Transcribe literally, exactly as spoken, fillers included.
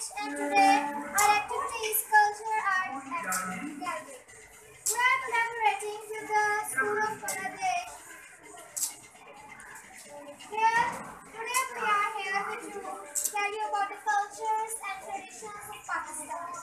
and today our activity is Culture Art Activity Gallery. We are collaborating with the School of Bangladesh. Here, today we are here with you to tell you about the cultures and traditions of Pakistan.